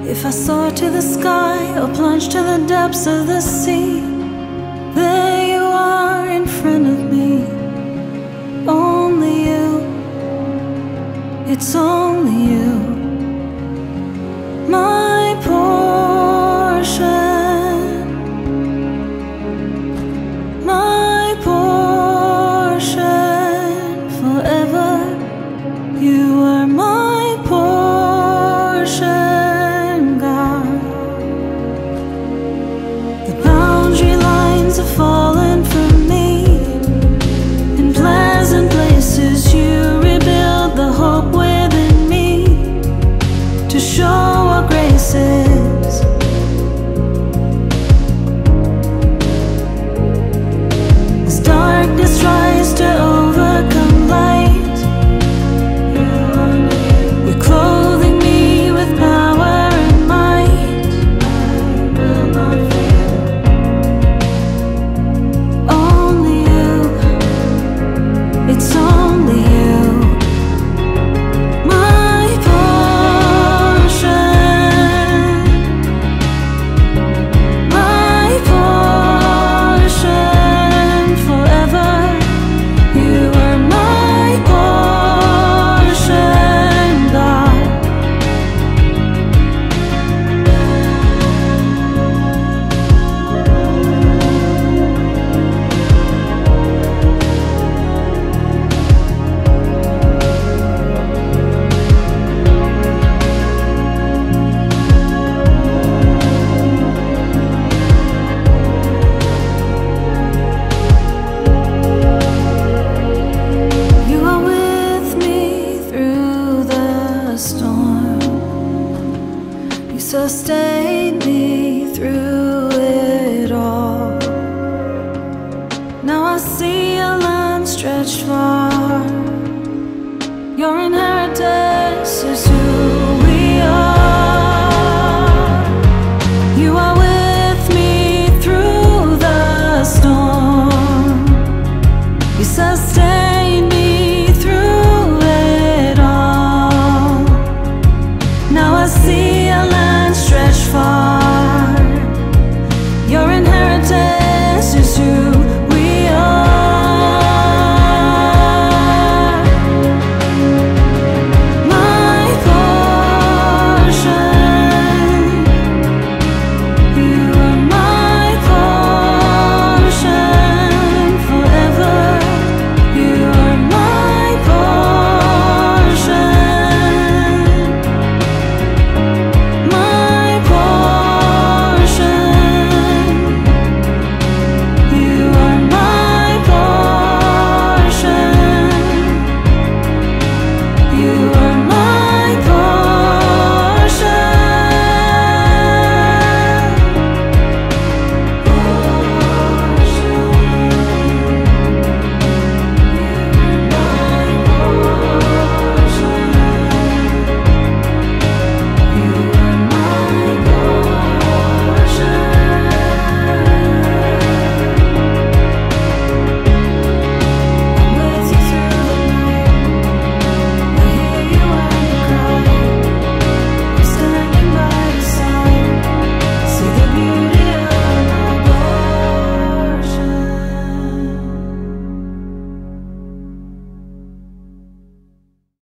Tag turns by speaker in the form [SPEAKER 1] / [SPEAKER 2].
[SPEAKER 1] If I soar to the sky or plunge to the depths of the sea, there you are in front of me. Only you, it's only you, my portion, my portion. Forever you are my portion, God. The boundary lines have fallen from me. In pleasant places you rebuild the hope within me, to show what grace is. As darkness tries to overcome light, you're clothing me with power and might. I will not fear. Only you, it's only you, my portion, my portion. Forever you are my portion, God. You are with me through the storm. You sustained me through it all. Now I see a land stretched far. Your inheritance is